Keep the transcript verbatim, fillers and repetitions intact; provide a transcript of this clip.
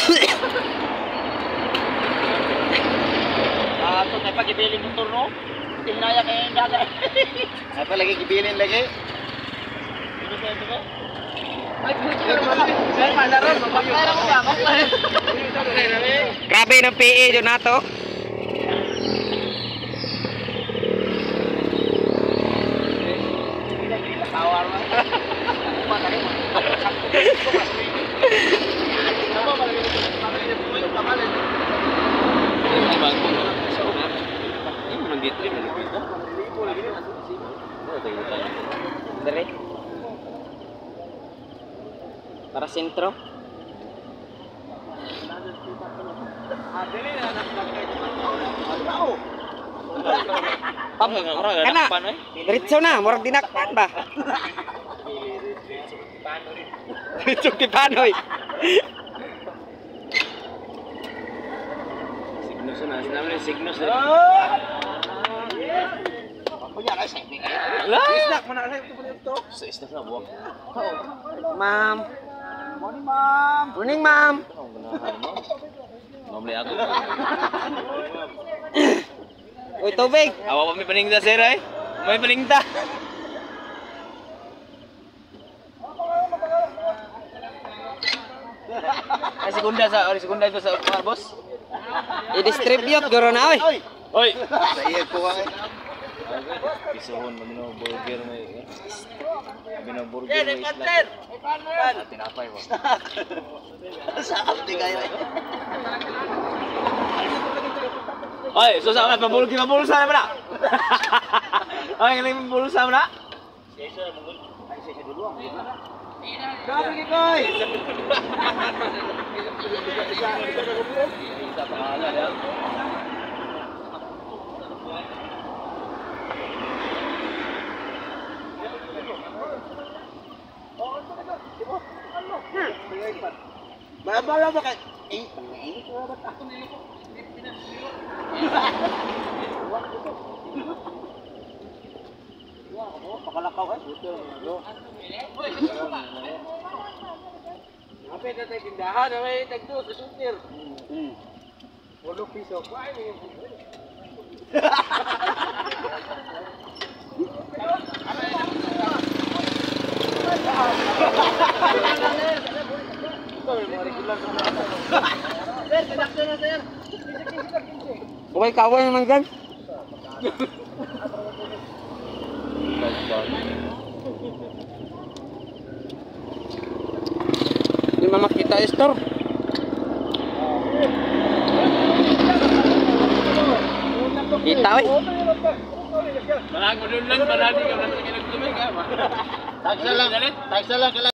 Ah, ito tayo pag ibilin ng turno. Hindi hinaya kayo yung dagat. Apa lagi gibilin lagi? Ito ba, ito ba? Ay, buti ka naman. Ay, malaron. Mamaklara ko ba? Mamaklara. Grabe ng P E doon nato. Tawar mo. Apa tadi mo? Apa ba lagi? Pamilya mo yung kamalan. Ini memang gitu ya kita. Dari. Para sentro. Pam, kana. Diretso na, murag dinakpan ba? Diretso di panoy. Signos na, namanya signos na. Punya ka sa ipin. Lah. Mana sa ito ito? Sa isda na buwak. Ma'am. Morning, ma'am. Morning, ma'am. Mamli ako. Uy, tubig. Awa pa may paningta sir ay. May paningta. Ay segunda sa, ay segunda ito sa mga boss. I-distribute guro na oy. Oy. Sa iya ko ay. Pisohon magno burger may. Bino burger may isla. Tinapay mo. Sa abdi kayo. Oy, so sa mga pabulgi mabulsa na ba na? Ay, ngayon mabulsa mo na? Grabe ki koy. Babala ba kay? Eh, ini ko ba ako nilito? Pakalakaw ay. Apa ito tayo tindahan? May tagdo sa sutir. Walong piso. Kuha niyo yung piso. Sir, kadakto na sir. Okay, kaway naman dyan. Hindi mo makita yung store. Kita oy. Marang mo doon lang, marami ka na nagtumig ha. Tagsa lang, tagsa lang.